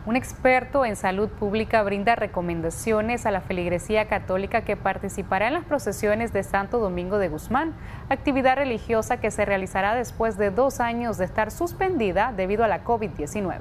Un experto en salud pública brinda recomendaciones a la feligresía católica que participará en las procesiones de Santo Domingo de Guzmán, actividad religiosa que se realizará después de 2 años de estar suspendida debido a la COVID-19.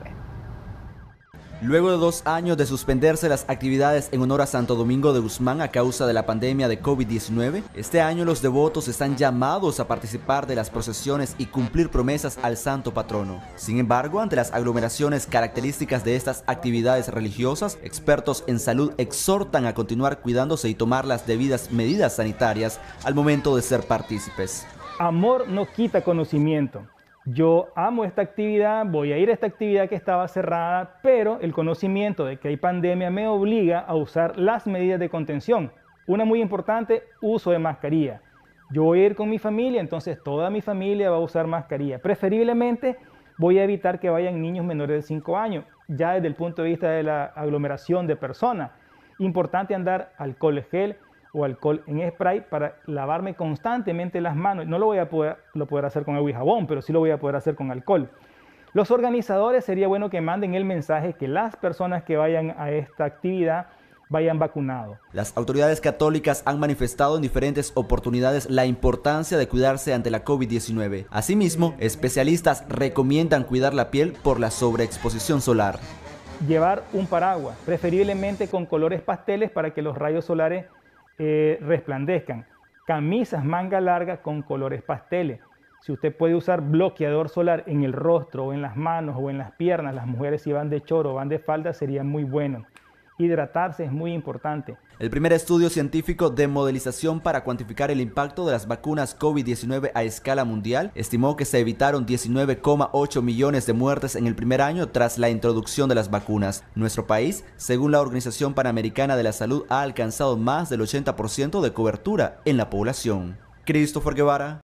Luego de 2 años de suspenderse las actividades en honor a Santo Domingo de Guzmán a causa de la pandemia de COVID-19, este año los devotos están llamados a participar de las procesiones y cumplir promesas al santo patrono. Sin embargo, ante las aglomeraciones características de estas actividades religiosas, expertos en salud exhortan a continuar cuidándose y tomar las debidas medidas sanitarias al momento de ser partícipes. Amor no quita conocimiento. Yo amo esta actividad, voy a ir a esta actividad que estaba cerrada, pero el conocimiento de que hay pandemia me obliga a usar las medidas de contención. Una muy importante, uso de mascarilla. Yo voy a ir con mi familia, entonces toda mi familia va a usar mascarilla. Preferiblemente voy a evitar que vayan niños menores de 5 años, ya desde el punto de vista de la aglomeración de personas. Importante andar alcohol gel o alcohol en spray para lavarme constantemente las manos. No lo voy a poder hacer con agua y jabón, pero sí lo voy a poder hacer con alcohol. Los organizadores sería bueno que manden el mensaje que las personas que vayan a esta actividad vayan vacunados. Las autoridades católicas han manifestado en diferentes oportunidades la importancia de cuidarse ante la COVID-19. Asimismo, especialistas recomiendan cuidar la piel por la sobreexposición solar. Llevar un paraguas, preferiblemente con colores pasteles para que los rayos solares resplandezcan. Camisas manga larga con colores pasteles. Si usted puede usar bloqueador solar en el rostro o en las manos o en las piernas, las mujeres si van de choro o van de falda sería muy bueno. Hidratarse es muy importante. El primer estudio científico de modelización para cuantificar el impacto de las vacunas COVID-19 a escala mundial estimó que se evitaron 19,8 millones de muertes en el primer año tras la introducción de las vacunas. Nuestro país, según la Organización Panamericana de la Salud, ha alcanzado más del 80% de cobertura en la población. Christopher Guevara,